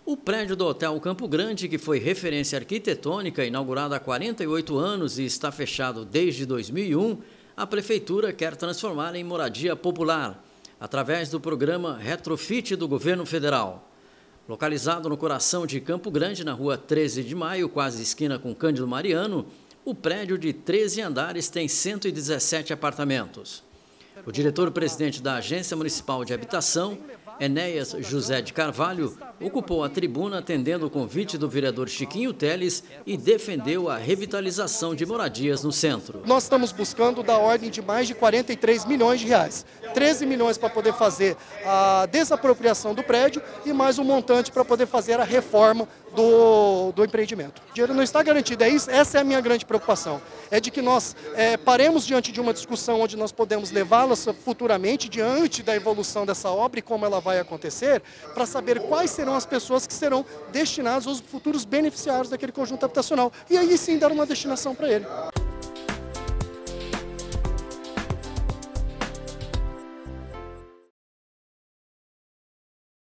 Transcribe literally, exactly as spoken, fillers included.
O prédio do Hotel Campo Grande, que foi referência arquitetônica, inaugurado há quarenta e oito anos e está fechado desde dois mil e um, a Prefeitura quer transformar em moradia popular, através do programa Retrofit do Governo Federal. Localizado no coração de Campo Grande, na rua treze de maio, quase esquina com Cândido Mariano, o prédio de treze andares tem cento e dezessete apartamentos. O diretor-presidente da Agência Municipal de Habitação, Enéas José de Carvalho, ocupou a tribuna atendendo o convite do vereador Chiquinho Teles e defendeu a revitalização de moradias no centro. Nós estamos buscando da ordem de mais de quarenta e três milhões de reais. treze milhões para poder fazer a desapropriação do prédio e mais um montante para poder fazer a reforma do, do empreendimento. O dinheiro não está garantido, é isso, essa é a minha grande preocupação. É de que nós é, paremos diante de uma discussão onde nós podemos levá-la futuramente, diante da evolução dessa obra e como ela vai acontecer, para saber quais serão as pessoas que serão destinadas aos futuros beneficiários daquele conjunto habitacional. E aí sim dar uma destinação para ele.